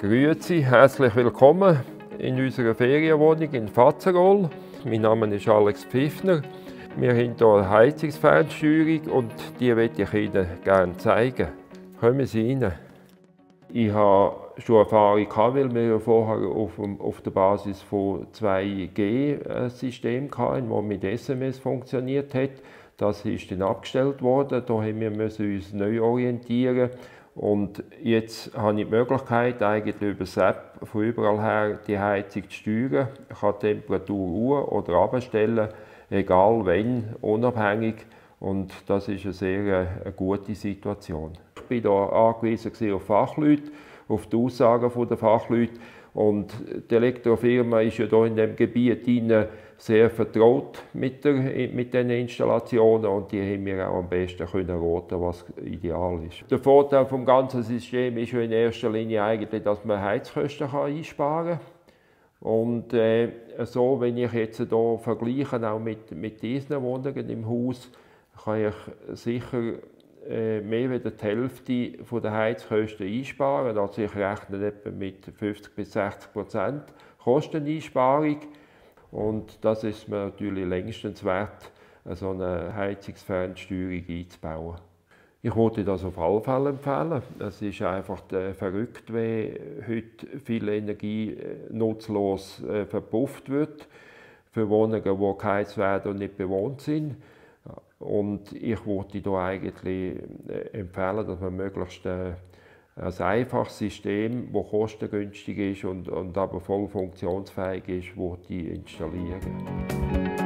Grüezi, herzlich willkommen in unserer Ferienwohnung in Fatzerol. Mein Name ist Alex Pfiffner. Wir haben hier eine Heizungsfernsteuerung und die möchte ich Ihnen gerne zeigen. Kommen Sie rein. Ich habe schon Erfahrung gehabt, weil wir vorher auf der Basis von 2G-System hatten, das mit SMS funktioniert hat. Das ist dann abgestellt worden. Da müssen wir uns neu orientieren. Und jetzt habe ich die Möglichkeit, eigentlich über das App von überall her die Heizung zu steuern. Ich kann die Temperatur auf- oder abstellen, egal wann, unabhängig. Und das ist eine sehr gute Situation. Ich bin hier angewiesen auf Fachleute, auf die Aussagen der Fachleute. Und die Elektrofirma ist ja hier in diesem Gebiet sehr vertraut mit diesen Installationen und die haben mir auch am besten raten, was ideal ist. Der Vorteil des ganzen Systems ist ja in erster Linie eigentlich, dass man Heizkosten einsparen kann. Und so, wenn ich jetzt hier vergleiche, auch mit diesen Wohnungen im Haus, kann ich sicher mehr als die Hälfte der Heizkosten einsparen. Also ich rechne etwa mit 50 bis 60% Kosteneinsparung. Und das ist mir natürlich längstens wert, so eine Heizungsfernsteuerung einzubauen. Ich würde das auf alle Fälle empfehlen. Es ist einfach verrückt, wie heute viel Energie nutzlos verpufft wird für Wohnungen, die geheizt werden und nicht bewohnt sind. Und ich würde da eigentlich empfehlen, dass man möglichst ein einfaches System, das kostengünstig ist und aber voll funktionsfähig ist, installieren.